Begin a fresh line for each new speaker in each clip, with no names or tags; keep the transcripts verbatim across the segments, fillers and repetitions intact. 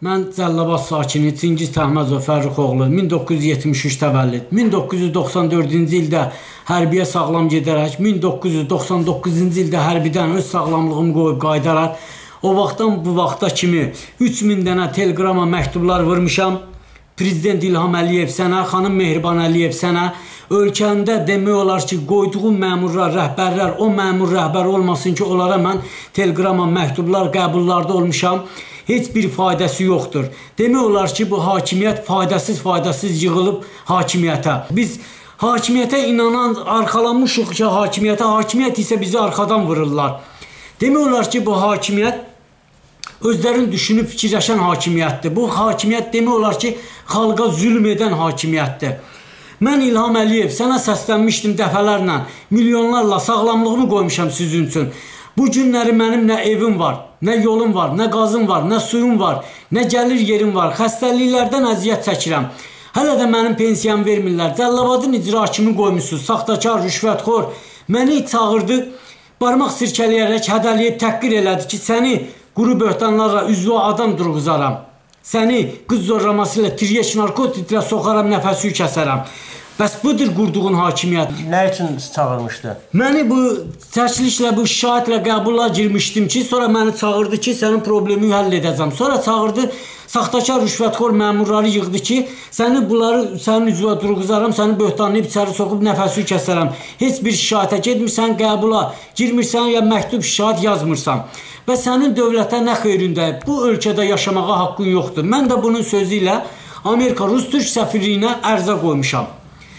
Mən Cəlilabad sakini Çingiz Təhməzov Fərruxoğlu, min doqquz yüz yetmiş üç təvəllüd, min doqquz yüz doxsan dördüncü ildə hərbiyə sağlam gedərək, min doqquz yüz doxsan doqquzuncu ildə hərbidən öz sağlamlığımı qoyub qaydaraq, o vaxtdan bu vaxta kimi üç min dənə teleqrama məktublar vurmuşam. Prezident İlham Əliyev sənə, xanım Mehriban Əliyev sənə, ölkəndə demək olar ki, qoyduğum məmurlar, rəhbərlər, o məmur rəhbər olmasın ki, onlara mən teleqrama məktublar, qəbullarda olmuşam. Heç bir faydası yoxdur. Demək olar ki, bu hakimiyyət faydasız-faydasız yığılıb hakimiyyətə. Biz hakimiyyətə inanan, arxalanmışıq ki, hakimiyyətə, hakimiyyət isə bizi arxadan vururlar. Demək olar ki, bu hakimiyyət özlərini düşünüb fikirləşən hakimiyyətdir. Bu hakimiyyət demək olar ki, xalqa zülm edən hakimiyyətdir. Mən İlham Əliyev sənə səslənmişdim dəfələrlə, milyonlarla sağlamlığımı qoymuşam sizin üçün. Bu günləri mənim nə evim var, nə yolum var, nə qazım var, nə suyum var, nə gəlir yerim var. Xəstəliklərdən əziyyət çəkirəm. Hələ də mənim pensiyamı vermirlər. Cəlilabadın icra hakimi qoymuşsunuz, saxtakar, rüşvətxor. Məni çağırdı, barmaq sirkələyərək, hədəliyib təhqir elədi ki, səni quru böhtanlarla üzvə adam durğuzaram. Səni qız zorlaması ilə tiryək narkotiklə soxaram, nəfəsi kəsərəm. Bəs budur qurduğun hakimiyyət.
Nə üçün çağırmışdı?
Məni bu çəkilişlə, bu şahidlə qəbulla girmişdim ki, sonra məni çağırdı ki, sənin problemi həll edəcəm. Sonra çağırdı, saxtakar, rüşvətxor məmurları yığdı ki, səni bunları sənin üzvə durğuzaram, səni böhtanlayıb içəri soxub nəfəsi kəsərəm. Heç bir şahitə getmirsən, qəbula girmirsən, ya məktub şahid yazmırsan. Və sənin dövlətə nə xeyrində, bu ölkədə yaşamağa haqqın yoxdur. Mən də bunun sözü ilə Amerika Rus-Türk səfirliyinə ərzə qoymuşam.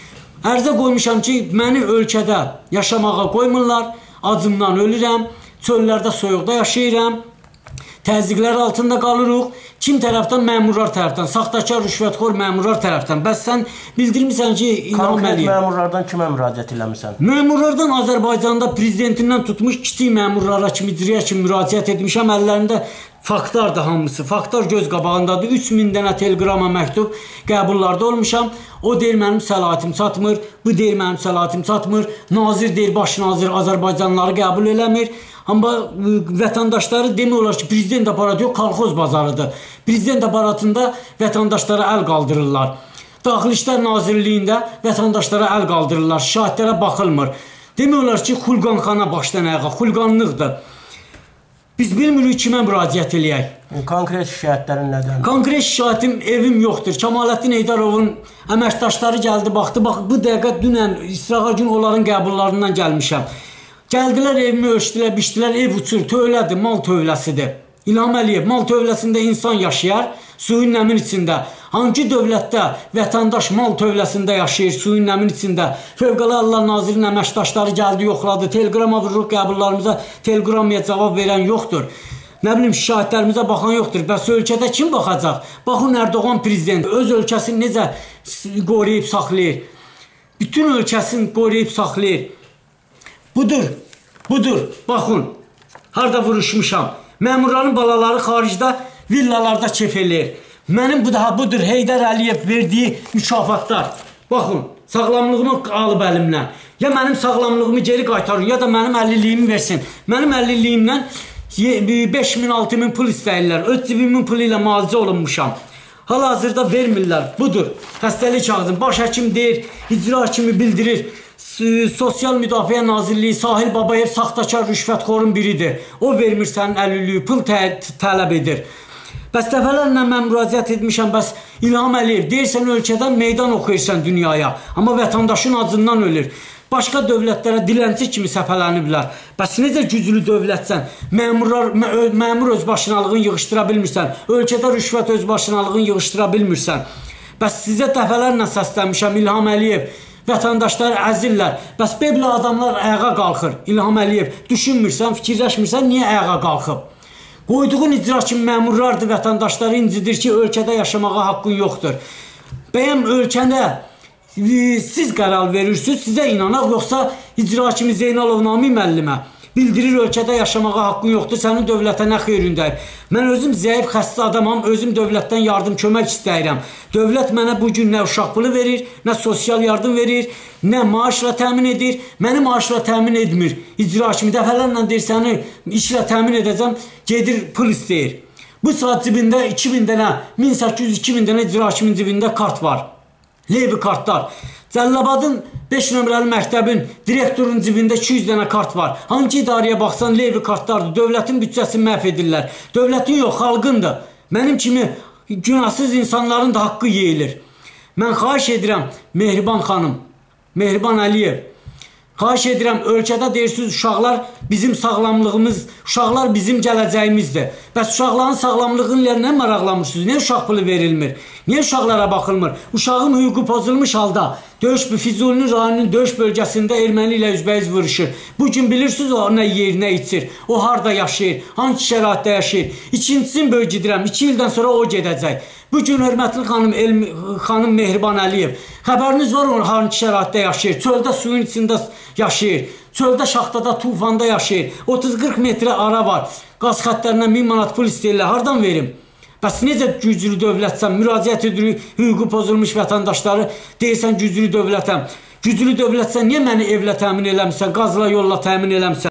Ərzə qoymuşam ki, məni ölkədə yaşamağa qoymurlar, acımdan ölürəm, çöllərdə, soyuqda yaşayıram, təzyiqlər altında qalırıq. Kim tərəfdən? Məmurlar tərəfdən, saxtakar, rüşvətxor məmurlar tərəfdən. Bəs sən bildirmirsən ki, İlham Əliyev.
Konkret məmurlardan kimə müraciət eləmirsən?
Məmurlardan Azərbaycanda prezidentindən tutmuş kiçik məmurlara kimi, icraya kimi müraciət etmişəm. Əllərində faktlar da hamısı, faktlar göz qabağındadır. üç min dənə teleqrama məktub qəbullarda olmuşam. O deyir, mənim səlahiyyətim çatmır, bu deyir, mənim səlahiyyətim çatmır. Nazir deyir, baş nazir Azərbaycanlıları qəbul eləmir. Amma vətəndaşları demək olar ki, prezident aparatı yox, kolxoz bazarıdır. Prezident aparatında vətəndaşlara əl qaldırırlar. Daxili İşlər Nazirliyində vətəndaşlara əl qaldırırlar, şahidlərə baxılmır. Demək olar ki, xulqanxana başdan ayağa, xulqanlıqdır. Biz bilmirik kimə müraciət eləyək.
Konkret şikayətlərin nədən?
Konkret şikayətim evim yoxdur. Kemaləddin Eydarovun əməkdaşları gəldi, baxdı, bax, bu dəqiqə dünən, İsrağa gün onların qəbullarından gəlmişəm. Gəldilər, evimi ölçdülər, biçdilər, ev uçur, tövlədir, mal tövləsidir. İlham Əliyev, mal tövləsində insan yaşayar, suyun nəmin içində. Hangi dövlətdə vətəndaş mal tövləsində yaşayır, suyun nəmin içində? Fövqəladə Hallar Nazirinin əməkdaşları gəldi, yoxladı, teleqrama vururuq qəbullarımıza, teleqramaya cavab verən yoxdur. Nə bilim, şahidlərimizə baxan yoxdur. Bəs ölkədə kim baxacaq? Baxın, Erdoğan prezident öz ölkəsini necə qoruyub saxlayır? Bütün ölkəsini qoruyub saxlayır. Budur, budur, baxın, harada vuruşmuşam. Məmurların balaları xaricdə villalarda kef eləyir. Mənim bu daha budur Heydər Əliyev verdiyi mükafatlar. Baxın, sağlamlığımı alıb əlimdən. Ya mənim sağlamlığımı geri qaytarın, ya da mənim əlilliyimi versin. Mənim əlilliyimdən beş min altı min pul istəyirlər. Öz cibimin pulu ilə müalicə olunmuşam. Hal-hazırda vermirlər. Budur, xəstəlik kağızım. Baş həkim deyir, icra hakimi bildirir. Sosial Müdafiə Nazirliyi Sahil Babayev saxtakar rüşvətxorun biridir. O vermir sənin əlilliyi, pul tələb edir. Bəs dəfələrlə mən müraciət etmişəm, bəs İlham Əliyev deyirsən ölkədən meydan oxuyursan dünyaya, amma vətəndaşın acından ölür. Başqa dövlətlərə dilənçi kimi səpələniblər. Bəs necə güclü dövlətsən? Məmurlar, məmur özbaşınalığını yığışdıra bilmirsən. Ölkədə rüşvət özbaşınalığını yığışdıra bilmirsən. Bəs sizə dəfələrlə səslənmişəm İlham Əliyev. Vətəndaşlar əzirlər. Bəs belə adamlar ayağa qalxır. İlham Əliyev, düşünmürsən, fikirləşmirsən, niyə ayağa qalxıb? Qoyduğun icra kimi məmurlardır, vətəndaşları incidir ki, ölkədə yaşamağa haqqın yoxdur. Bəyəm ölkədə siz qərar verirsiniz, sizə inanaq, yoxsa icra kimi Zeynalov Nami müəllimə bildirir ölkədə yaşamağa haqqın yoxdur, sənin dövlətə nə xeyrindəyir. Mən özüm zəif, xəstə adamam, özüm dövlətdən yardım, kömək istəyirəm. Dövlət mənə bugün nə uşaq pulu verir, nə sosial yardım verir, nə maaşla təmin edir, məni maaşla təmin etmir. İcra kimi dəfələrlə deyir, səni işlə təmin edəcəm, gedir pul istəyir. Bu saat cibində iki min dənə, min səkkiz yüz iki min dənə icra hakiminin cibində kart var. Levi kartlar. Cəllabadın beş nömrəli məktəbin direktorunun cibində iki yüz dənə kart var. Hangi idarəyə baxsan Levi kartlardır. Dövlətin büdcəsini məhv edirlər. Dövlətin yox, xalqındır. Mənim kimi günahsız insanların da haqqı yeyilir. Mən xahiş edirəm, Mehriban xanım, Mehriban Əliyev, xahiş edirəm, ölkədə deyirsiniz, uşaqlar bizim sağlamlığımız, uşaqlar bizim gələcəyimizdir. Bəs uşaqların sağlamlığı ilə nə maraqlanmışsınız? Niyə uşaq pulu verilmir? Niyə uşaqlara baxılmır? Uşağın hüququ pozulmuş halda döyüş, Füzulinin rayonunun döyüş bölgəsində erməni ilə üzbəyiz vuruşur. Bugün bilirsiniz o nə yer, nə içir, o harada yaşayır, hangi şəraitdə yaşayır. İkincisini böyük gedirəm, iki ildən sonra o gedəcək. Bugün hörmətli xanım, El, xanım Mehriban Əliyev, xəbəriniz var o hangi şəraitdə yaşayır, çöldə suyun içində yaşayır, çöldə şaxtada, tufanda yaşayır, otuz qırx metrə ara var, qaz xətlərindən min manat pul istəyirlər, hardan verim? Bəs necə güclü dövlətsən, müraciət edirik, hüququ pozulmuş vətəndaşları deyirsən güclü dövlətəm. Güclü dövlətsən, niyə məni evlə təmin eləmişsən, qazla yolla təmin eləmişsən?